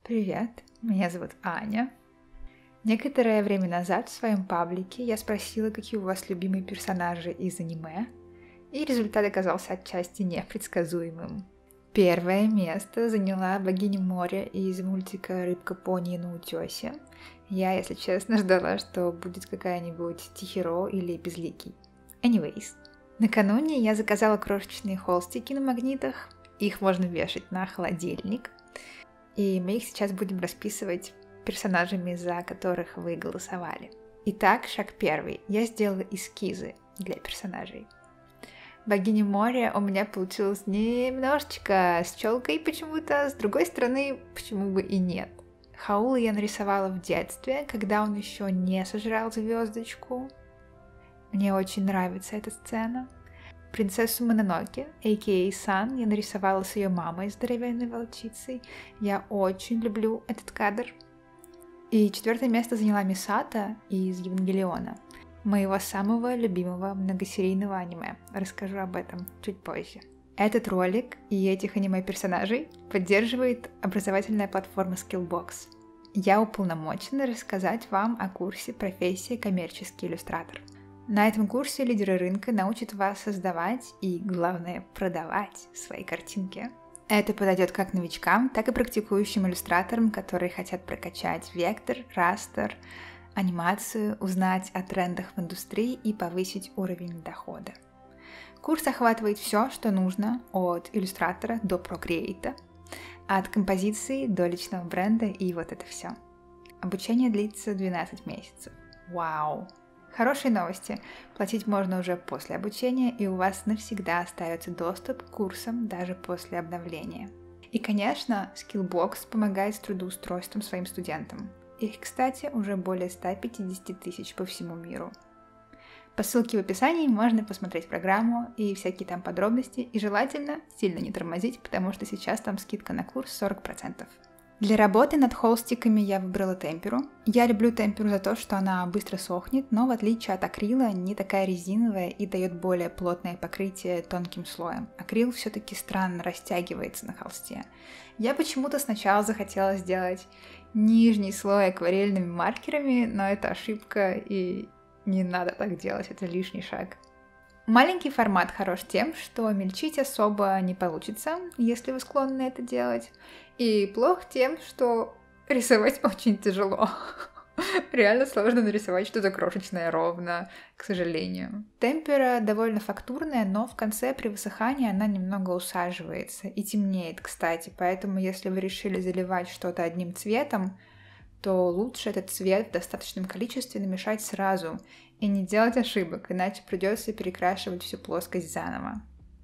Привет, меня зовут Аня. Некоторое время назад в своем паблике я спросила, какие у вас любимые персонажи из аниме, и результат оказался отчасти непредсказуемым. Первое место заняла богиня моря из мультика «Рыбка-пони на утёсе». Я, если честно, ждала, что будет какая-нибудь Тихиро или Безликий. Anyways. Накануне я заказала крошечные холстики на магнитах. Их можно вешать на холодильник. И мы их сейчас будем расписывать персонажами, за которых вы голосовали. Итак, шаг первый. Я сделала эскизы для персонажей. Богиня моря у меня получилась немножечко с челкой почему-то, с другой стороны, почему бы и нет. Хаула я нарисовала в детстве, когда он еще не сожрал звездочку. Мне очень нравится эта сцена. Принцессу Мононоке, а.к.а. Сан, я нарисовала с ее мамой, здоровенной волчицей. Я очень люблю этот кадр. И четвертое место заняла Мисата из Евангелиона, моего самого любимого многосерийного аниме. Расскажу об этом чуть позже. Этот ролик и этих аниме-персонажей поддерживает образовательная платформа Skillbox. Я уполномочена рассказать вам о курсе «Профессия коммерческий иллюстратор». На этом курсе лидеры рынка научат вас создавать и, главное, продавать свои картинки. Это подойдет как новичкам, так и практикующим иллюстраторам, которые хотят прокачать вектор, растер, анимацию, узнать о трендах в индустрии и повысить уровень дохода. Курс охватывает все, что нужно, от иллюстратора до прокреэйта, от композиции до личного бренда и вот это все. Обучение длится 12 месяцев. Вау! Хорошие новости. Платить можно уже после обучения, и у вас навсегда остается доступ к курсам даже после обновления. И, конечно, Skillbox помогает с трудоустройством своим студентам. Их, кстати, уже более 150 тысяч по всему миру. По ссылке в описании можно посмотреть программу и всякие там подробности, и желательно сильно не тормозить, потому что сейчас там скидка на курс 40%. Для работы над холстиками я выбрала темперу. Я люблю темперу за то, что она быстро сохнет, но в отличие от акрила не такая резиновая и дает более плотное покрытие тонким слоем. Акрил все-таки странно растягивается на холсте. Я почему-то сначала захотела сделать нижний слой акварельными маркерами, но это ошибка, и не надо так делать, это лишний шаг. Маленький формат хорош тем, что мельчить особо не получится, если вы склонны это делать. И плох тем, что рисовать очень тяжело. Реально сложно нарисовать что-то крошечное ровно, к сожалению. Темпера довольно фактурная, но в конце при высыхании она немного усаживается и темнеет, кстати. Поэтому если вы решили заливать что-то одним цветом, то лучше этот цвет в достаточном количестве намешать сразу и не делать ошибок, иначе придется перекрашивать всю плоскость заново.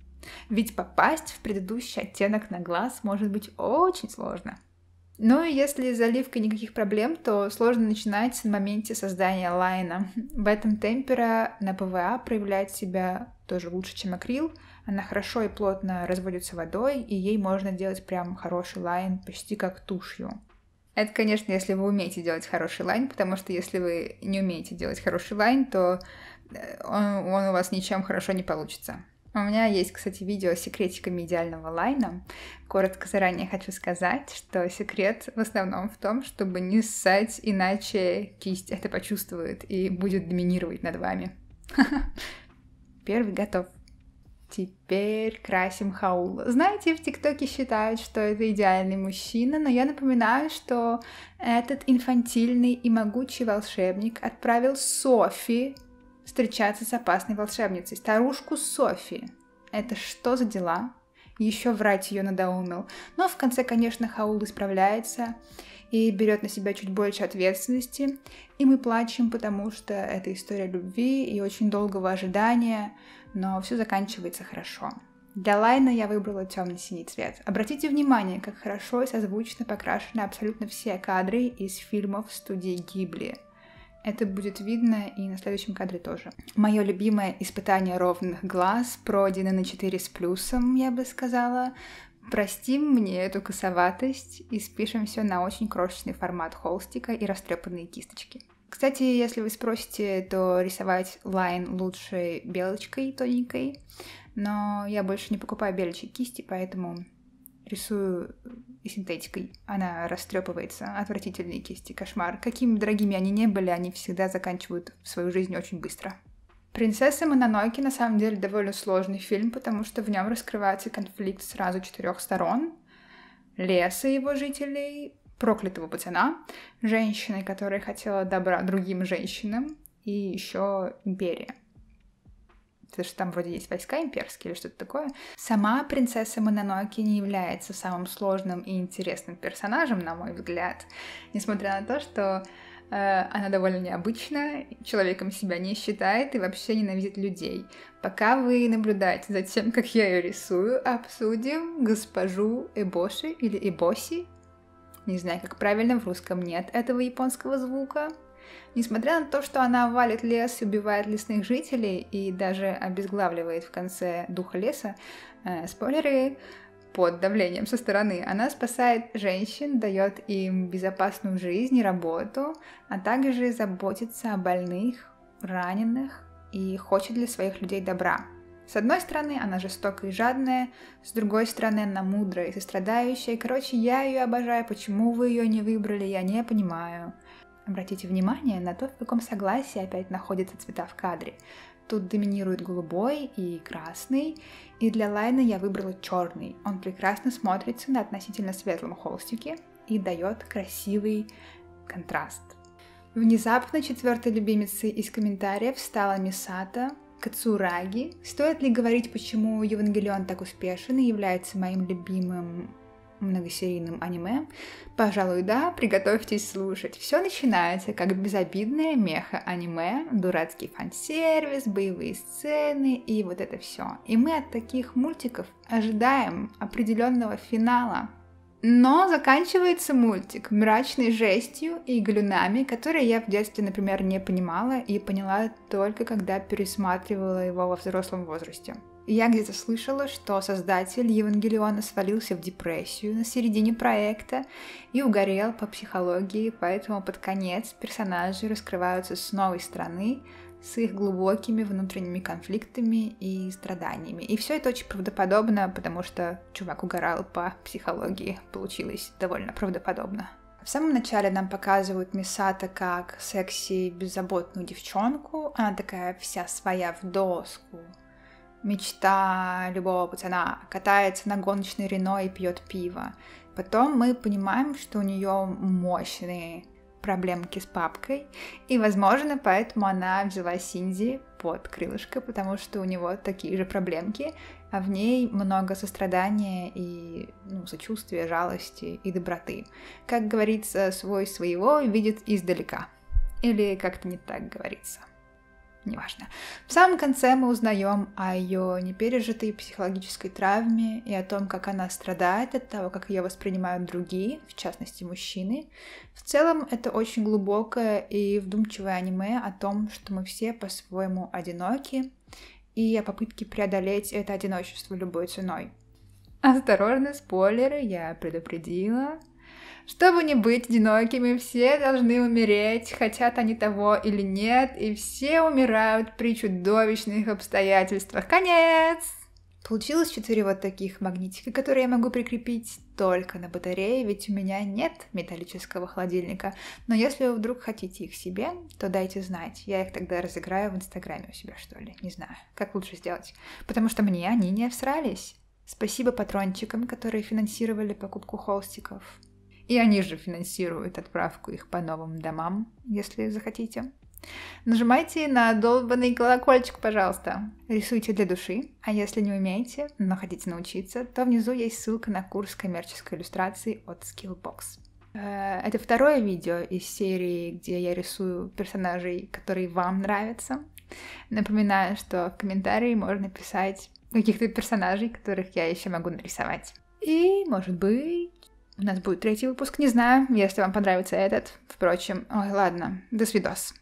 Ведь попасть в предыдущий оттенок на глаз может быть очень сложно. Ну и если с заливкой никаких проблем, то сложно начинать на моменте создания лайна. В этом темпера на ПВА проявляет себя тоже лучше, чем акрил. Она хорошо и плотно разводится водой, и ей можно делать прям хороший лайн почти как тушью. Это, конечно, если вы умеете делать хороший лайн, потому что если вы не умеете делать хороший лайн, то он у вас ничем хорошо не получится. У меня есть, кстати, видео с секретиками идеального лайна. Коротко заранее хочу сказать, что секрет в основном в том, чтобы не ссать, иначе кисть это почувствует и будет доминировать над вами. Первый готов. Теперь красим Хаула. Знаете, в ТикТоке считают, что это идеальный мужчина, но я напоминаю, что этот инфантильный и могучий волшебник отправил Софи встречаться с опасной волшебницей, старушку Софи. Это что за дела? Еще врать ее надоумил. Но в конце, конечно, Хаул исправляется и берет на себя чуть больше ответственности. И мы плачем, потому что это история любви и очень долгого ожидания, но все заканчивается хорошо. Для лайна я выбрала темно-синий цвет. Обратите внимание, как хорошо и созвучно покрашены абсолютно все кадры из фильмов студии Гибли. Это будет видно и на следующем кадре тоже. Мое любимое испытание ровных глаз пройдено на 4 с плюсом, я бы сказала. Простим мне эту косоватость и спишем все на очень крошечный формат холстика и растрепанные кисточки. Кстати, если вы спросите, то рисовать лайн лучше белочкой тоненькой, но я больше не покупаю беличьи кисти, поэтому рисую синтетикой. Она растрепывается. Отвратительные кисти, кошмар. Какими дорогими они не были, они всегда заканчивают свою жизнь очень быстро. «Принцесса Мононоке» на самом деле довольно сложный фильм, потому что в нем раскрывается конфликт сразу 4 сторон. Леса и его жителей, проклятого пацана, женщины, которая хотела добра другим женщинам, и еще империя. Потому что там вроде есть войска имперские или что-то такое. Сама принцесса Мононоке не является самым сложным и интересным персонажем, на мой взгляд, несмотря на то, что она довольно необычна, человеком себя не считает и вообще ненавидит людей. Пока вы наблюдаете за тем, как я ее рисую, обсудим госпожу Эбоши или Эбоси. Не знаю, как правильно, в русском нет этого японского звука. Несмотря на то, что она валит лес и убивает лесных жителей и даже обезглавливает в конце духа леса, спойлеры, под давлением со стороны, она спасает женщин, дает им безопасную жизнь и работу, а также заботится о больных, раненых и хочет для своих людей добра. С одной стороны, она жестокая и жадная, с другой стороны, она мудрая и сострадающая. Короче, я ее обожаю, почему вы ее не выбрали, я не понимаю. Обратите внимание на то, в каком согласии опять находятся цвета в кадре. Тут доминирует голубой и красный, и для лайна я выбрала черный. Он прекрасно смотрится на относительно светлом холстике и дает красивый контраст. Внезапно 4-й любимицей из комментариев стала Мисата Кацураги. Стоит ли говорить, почему Евангелион так успешен и является моим любимым многосерийным аниме? Пожалуй, да, приготовьтесь слушать. Все начинается как безобидное меха-аниме, дурацкий фан-сервис, боевые сцены и вот это все. И мы от таких мультиков ожидаем определенного финала. Но заканчивается мультик мрачной жестью и галюнами, которые я в детстве, например, не понимала и поняла только когда пересматривала его во взрослом возрасте. Я где-то слышала, что создатель Евангелиона свалился в депрессию на середине проекта и угорел по психологии, поэтому под конец персонажи раскрываются с новой стороны, с их глубокими внутренними конфликтами и страданиями. И все это очень правдоподобно, потому что чувак угорал по психологии. Получилось довольно правдоподобно. В самом начале нам показывают Мисата как секси беззаботную девчонку. Она такая вся своя в доску. Мечта любого пацана, катается на гоночной Рено и пьет пиво. Потом мы понимаем, что у нее мощные проблемки с папкой, и, возможно, поэтому она взяла Синдзи под крылышко, потому что у него такие же проблемки, а в ней много сострадания и сочувствия, жалости и доброты. Как говорится, свой своего видит издалека. Или как-то не так говорится. Неважно. В самом конце мы узнаем о ее непережитой психологической травме и о том, как она страдает от того, как ее воспринимают другие, в частности мужчины. В целом это очень глубокое и вдумчивое аниме о том, что мы все по-своему одиноки, и о попытке преодолеть это одиночество любой ценой. Осторожно, спойлеры, я предупредила. Чтобы не быть одинокими, все должны умереть, хотят они того или нет, и все умирают при чудовищных обстоятельствах. Конец! Получилось 4 вот таких магнитика, которые я могу прикрепить только на батарее, ведь у меня нет металлического холодильника. Но если вы вдруг хотите их себе, то дайте знать. Я их тогда разыграю в Инстаграме у себя, что ли. Не знаю, как лучше сделать. Потому что мне они не всрались. Спасибо патрончикам, которые финансировали покупку холстиков. И они же финансируют отправку их по новым домам, если захотите. Нажимайте на долбанный колокольчик, пожалуйста. Рисуйте для души. А если не умеете, но хотите научиться, то внизу есть ссылка на курс коммерческой иллюстрации от Skillbox. Это 2-е видео из серии, где я рисую персонажей, которые вам нравятся. Напоминаю, что в комментарии можно писать каких-то персонажей, которых я еще могу нарисовать. И, может быть, у нас будет 3-й выпуск, не знаю, если вам понравится этот. Впрочем, ой, ладно, до свидос.